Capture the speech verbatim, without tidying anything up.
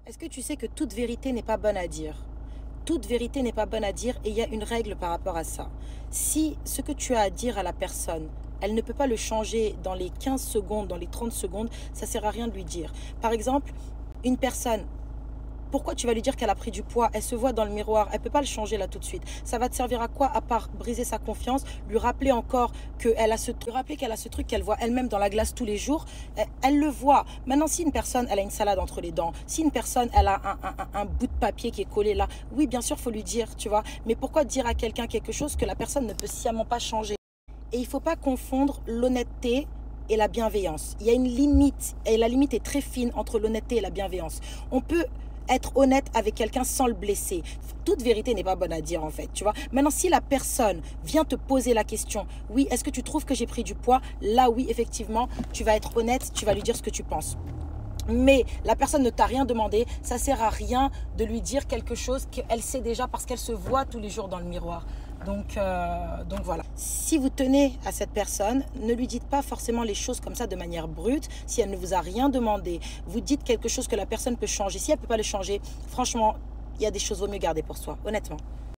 Est-ce que tu sais que toute vérité n'est pas bonne à dire? Toute vérité n'est pas bonne à dire et il y a une règle par rapport à ça. Si ce que tu as à dire à la personne, elle ne peut pas le changer dans les quinze secondes, dans les trente secondes, ça sert à rien de lui dire. Par exemple, une personne, pourquoi tu vas lui dire qu'elle a pris du poids? Elle se voit dans le miroir, elle ne peut pas le changer là tout de suite. Ça va te servir à quoi à part briser sa confiance, lui rappeler encore qu'elle a ce, lui rappeler qu'elle a ce truc qu'elle voit elle-même dans la glace tous les jours. Elle, elle le voit. Maintenant, si une personne, elle a une salade entre les dents, si une personne, elle a un, un, un, un bout de papier qui est collé là, oui, bien sûr, il faut lui dire, tu vois. Mais pourquoi dire à quelqu'un quelque chose que la personne ne peut sciemment pas changer? Et il ne faut pas confondre l'honnêteté et la bienveillance. Il y a une limite, et la limite est très fine entre l'honnêteté et la bienveillance. On peut être honnête avec quelqu'un sans le blesser. Toute vérité n'est pas bonne à dire en fait, tu vois. Maintenant, si la personne vient te poser la question, oui, est-ce que tu trouves que j'ai pris du poids? Là, oui, effectivement, tu vas être honnête, tu vas lui dire ce que tu penses. Mais la personne ne t'a rien demandé, ça sert à rien de lui dire quelque chose qu'elle sait déjà parce qu'elle se voit tous les jours dans le miroir. Donc, euh, donc voilà. Si vous tenez à cette personne, ne lui dites pas forcément les choses comme ça de manière brute. Si elle ne vous a rien demandé, vous dites quelque chose que la personne peut changer. Si elle ne peut pas le changer, franchement, il y a des choses vaut mieux garder pour soi, honnêtement.